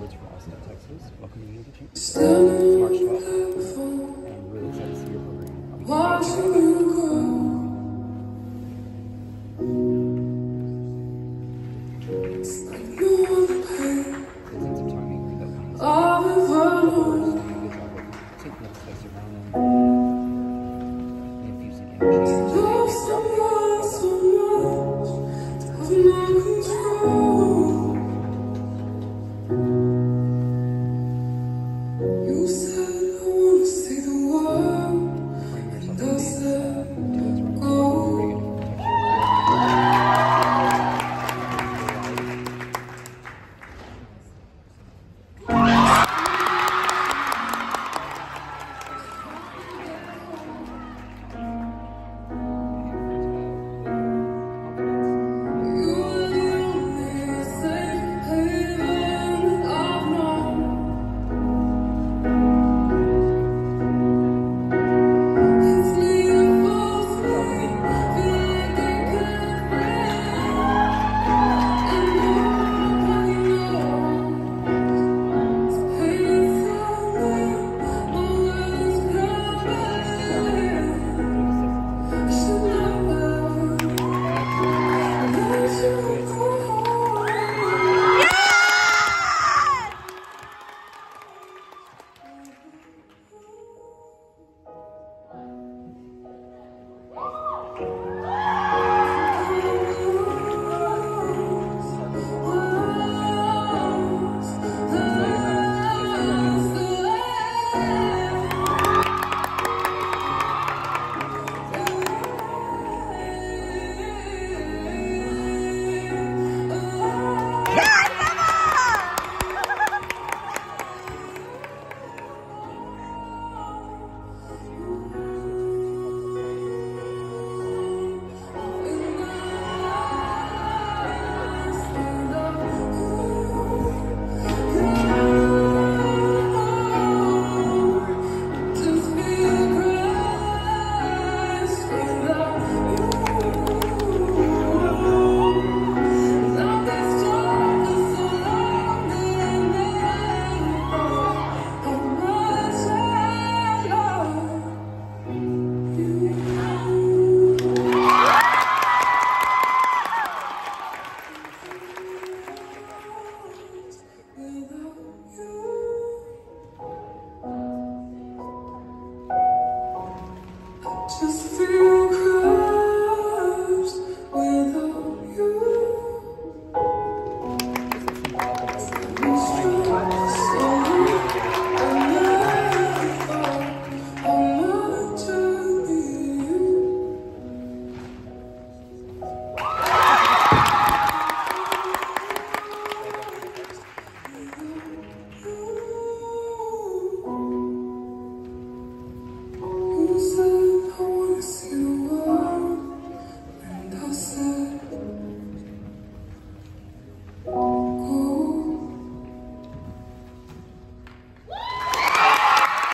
Edwards from Austin, Texas, welcoming you to Chamber. It's March 12th, and I'm really excited to see your program. Watching you grow. It's like you want to pay. There's some timing that lines. Take the space around and infusing energy. Just feel cries without you. See the world, and I said